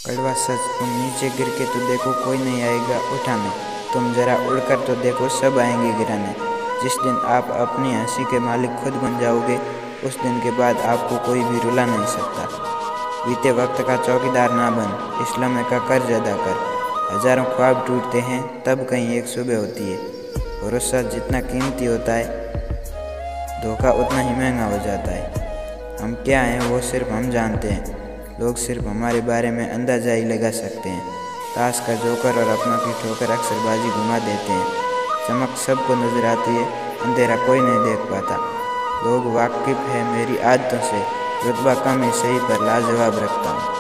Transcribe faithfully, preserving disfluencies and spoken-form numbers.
कड़वा सच, तुम नीचे गिर के तो देखो कोई नहीं आएगा उठाने, तुम जरा उड़कर तो देखो सब आएंगे गिराने। जिस दिन आप अपनी हंसी के मालिक खुद बन जाओगे, उस दिन के बाद आपको कोई भी रुला नहीं सकता। बीते वक्त का चौकीदार ना बन, इस लम्हे का कर्ज अदा कर। हजारों ख्वाब टूटते हैं तब कहीं एक सुबह होती है। भरोसा जितना कीमती होता है, धोखा उतना ही महंगा हो जाता है। हम क्या हैं वो सिर्फ हम जानते हैं, लोग सिर्फ हमारे बारे में अंदाजा ही लगा सकते हैं। ताश का जोकर और अपनों की ठोकर अक्सर बाजी घुमा देते हैं। चमक सबको नजर आती है, अंधेरा कोई नहीं देख पाता। लोग वाकिफ है मेरी आदतों से, रुतबा कम ही सही पर लाजवाब रखता हूँ।